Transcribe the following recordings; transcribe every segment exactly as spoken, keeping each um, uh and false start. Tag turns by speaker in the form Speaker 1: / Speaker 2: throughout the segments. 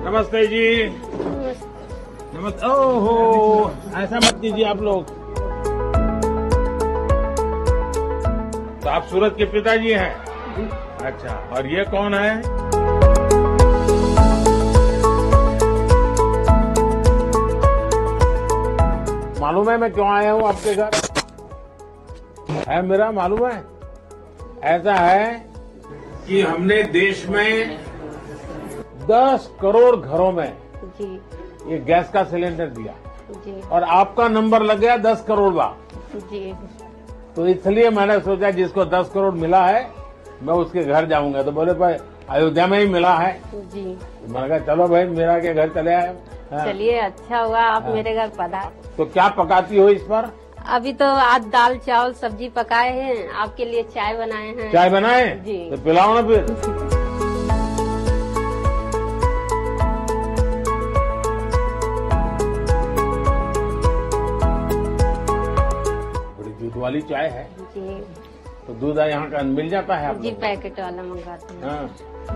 Speaker 1: नमस्ते जी। नमस्ते। ओहो, ऐसा मत कीजिए आप लोग। तो आप सूरज के पिताजी हैं? अच्छा, और ये कौन है? मालूम है मैं क्यों आया हूँ आपके घर? है मेरा मालूम है। ऐसा है कि हमने देश में दस करोड़ घरों में
Speaker 2: जी
Speaker 1: ये गैस का सिलेंडर दिया
Speaker 2: जी
Speaker 1: और आपका नंबर लग गया दस करोड़ बा।
Speaker 2: जी
Speaker 1: तो इसलिए मैंने सोचा जिसको दस करोड़ मिला है मैं उसके घर जाऊंगा। तो बोले भाई अयोध्या में ही मिला है।
Speaker 2: जी
Speaker 1: मैंने कहा चलो भाई मेरा के घर चले आए। हाँ।
Speaker 2: चलिए, अच्छा हुआ आप
Speaker 1: हाँ।
Speaker 2: मेरे घर पधार।
Speaker 1: तो क्या पकाती हो इस पर?
Speaker 2: अभी तो आज दाल चावल सब्जी पकाए हैं, आपके लिए चाय बनाए हैं।
Speaker 1: चाय बनाए?
Speaker 2: जी।
Speaker 1: तो पिलाओ ना फिर। बड़ी दूध वाली चाय है।
Speaker 2: जी
Speaker 1: तो दूध यहाँ का मिल जाता है आप
Speaker 2: जी,
Speaker 1: लोगों को?
Speaker 2: पैकेट वाला मंगाते हैं।
Speaker 1: हाँ।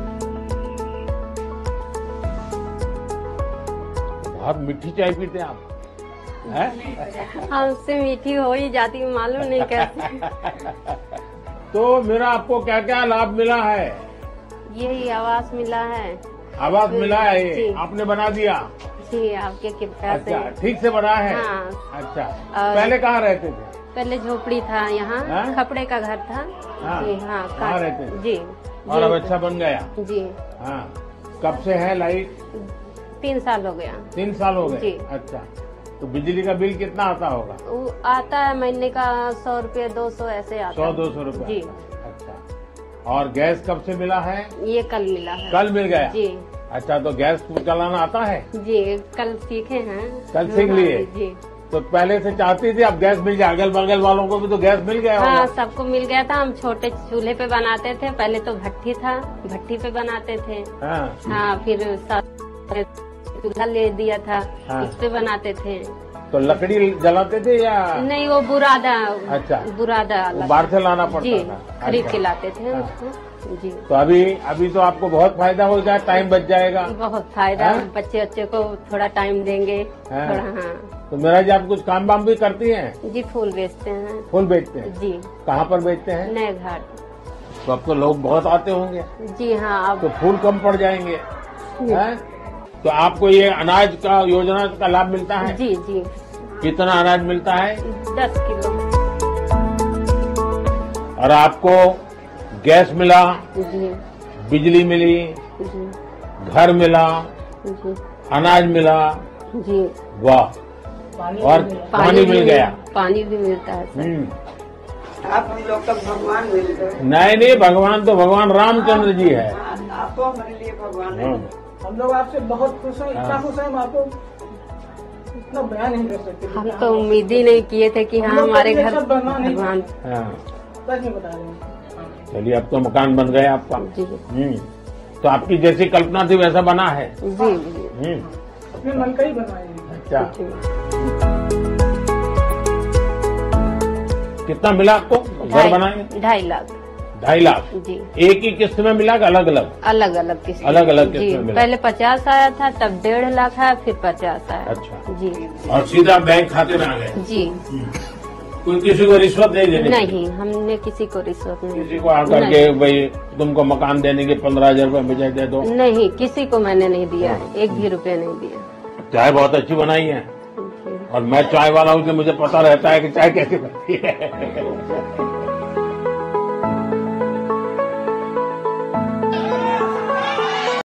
Speaker 1: बहुत मीठी चाय पीते हैं आप हैं?
Speaker 2: हमसे मीठी हो ही जाती, मालूम नहीं कैसे।
Speaker 1: तो मेरा आपको क्या क्या लाभ मिला है?
Speaker 2: यही आवास मिला है।
Speaker 1: आवास मिला है
Speaker 2: जी।
Speaker 1: ये आपने बना दिया?
Speaker 2: जी, आपके कृपया से।
Speaker 1: अच्छा, ठीक से बना है?
Speaker 2: हाँ।
Speaker 1: अच्छा,
Speaker 2: और-
Speaker 1: पहले कहाँ रहते थे?
Speaker 2: पहले झोपड़ी था यहाँ,
Speaker 1: हाँ?
Speaker 2: खपड़े का घर था।
Speaker 1: हाँ।
Speaker 2: जी हाँ,
Speaker 1: कहाँ
Speaker 2: का-
Speaker 1: रहते थे?
Speaker 2: जी
Speaker 1: और
Speaker 2: जी,
Speaker 1: अब अच्छा बन गया?
Speaker 2: जी
Speaker 1: हाँ। कब से है लाइट?
Speaker 2: तीन साल हो गया।
Speaker 1: तीन साल हो गए?
Speaker 2: जी।
Speaker 1: अच्छा, तो बिजली का बिल कितना आता होगा?
Speaker 2: वो आता है महीने का सौ रुपये दो सौ ऐसे आता
Speaker 1: सौ
Speaker 2: है।
Speaker 1: दो सौ रुपये?
Speaker 2: जी।
Speaker 1: अच्छा, और गैस कब से मिला है?
Speaker 2: ये कल मिला है।
Speaker 1: कल मिल गया?
Speaker 2: जी
Speaker 1: अच्छा, तो गैस चलाना आता है?
Speaker 2: जी, कल सीखे हैं।
Speaker 1: कल सीख लिए?
Speaker 2: जी
Speaker 1: तो पहले से चाहती थी अब गैस मिल जाए? अगल बगल वालों को भी तो गैस मिल गया
Speaker 2: हाँ,
Speaker 1: होगा?
Speaker 2: सबको मिल गया था। हम छोटे चूल्हे पे बनाते थे, पहले तो भट्टी था, भट्टी पे बनाते थे।
Speaker 1: हाँ।
Speaker 2: हाँ, फिर साथ चूल्हा ले दिया था,
Speaker 1: हाँ।
Speaker 2: उस पे बनाते थे।
Speaker 1: तो लकड़ी जलाते थे या?
Speaker 2: नहीं, वो बुरादा।
Speaker 1: अच्छा।
Speaker 2: बुरादा
Speaker 1: वो बाहर से लाना पड़ता
Speaker 2: जी,
Speaker 1: था?
Speaker 2: खरीद
Speaker 1: अच्छा।
Speaker 2: के लाते थे
Speaker 1: हाँ।
Speaker 2: उसको। जी,
Speaker 1: तो अभी अभी तो आपको बहुत फायदा हो जाए, टाइम बच जाएगा।
Speaker 2: बहुत फायदा।
Speaker 1: हाँ?
Speaker 2: बच्चे बच्चे को थोड़ा टाइम देंगे।
Speaker 1: हाँ।
Speaker 2: थोड़ा हाँ।
Speaker 1: तो मेरा जी आप कुछ काम वाम भी करती हैं?
Speaker 2: जी, फूल बेचते हैं।
Speaker 1: फूल बेचते हैं?
Speaker 2: जी,
Speaker 1: कहाँ पर बेचते हैं?
Speaker 2: नए घाट।
Speaker 1: तो अब तो लोग बहुत आते होंगे
Speaker 2: जी हाँ, अब
Speaker 1: तो फूल कम पड़ जाएंगे हैं? तो आपको ये अनाज का योजना का लाभ मिलता है?
Speaker 2: जी जी,
Speaker 1: कितना अनाज मिलता है?
Speaker 2: दस किलो।
Speaker 1: और आपको गैस मिला,
Speaker 2: जी
Speaker 1: बिजली मिली,
Speaker 2: जी
Speaker 1: घर मिला,
Speaker 2: जी
Speaker 1: अनाज मिला,
Speaker 2: जी,
Speaker 1: वाह। और पानी मिल गया।
Speaker 2: पानी भी मिलता है सर।
Speaker 1: हम्म।
Speaker 3: आप हम लोग का भगवान मिल गए।
Speaker 1: नहीं नहीं, भगवान तो भगवान रामचंद्र जी है।
Speaker 3: आप तो हमारे लिए भगवान है।
Speaker 1: हाँ।
Speaker 4: हम लोग आपसे बहुत खुश हैं, इतना
Speaker 1: हाँ।
Speaker 4: खुश हैं हम आपको इतना बयान नहीं कर सकते।
Speaker 2: हम तो उम्मीद ही नहीं किए थे कि हाँ
Speaker 4: हम लोग
Speaker 2: हमारे
Speaker 4: कभी
Speaker 2: घर
Speaker 4: ऐसा बनना नहीं
Speaker 2: भगवान।
Speaker 1: हाँ।
Speaker 4: सच में बता रहे हैं।
Speaker 1: चलिए, अब तो मकान बन गया आपका।
Speaker 2: जी
Speaker 1: हम्म। तो आपकी जैसी कल्पना थी वैसा बना है?
Speaker 2: जी जी
Speaker 1: हम्म।
Speaker 4: अपने मन का ही बनाए हैं।
Speaker 1: अच्छा,
Speaker 2: जी।
Speaker 1: कितना मिला आपको घर
Speaker 2: ढाई
Speaker 1: बनाए?
Speaker 2: ढाई लाख।
Speaker 1: ढाई लाख?
Speaker 2: जी,
Speaker 1: एक ही किस्त में मिला कि अलग अलग?
Speaker 2: अलग अलग किस्त।
Speaker 1: अलग अलग किस्त
Speaker 2: जी,
Speaker 1: में मिला।
Speaker 2: पहले पचास आया था, तब डेढ़ लाख आया, फिर पचास आया।
Speaker 1: अच्छा।
Speaker 2: जी
Speaker 1: और सीधा बैंक खाते में आ गए?
Speaker 2: जी,
Speaker 1: कोई किसी को रिश्वत नहीं देनी?
Speaker 2: नहीं, हमने किसी को रिश्वत नहीं
Speaker 1: किसी को आकर के भाई तुमको मकान देने के पंद्रह हजार रूपये मुझे दे दो?
Speaker 2: नहीं, किसी को मैंने नहीं दिया, एक भी रुपया नहीं दिया।
Speaker 1: चाय बहुत अच्छी बनाई है
Speaker 2: जी।
Speaker 1: और मैं चाय वाला हूँ कि मुझे पता रहता है कि चाय कैसे बनती है।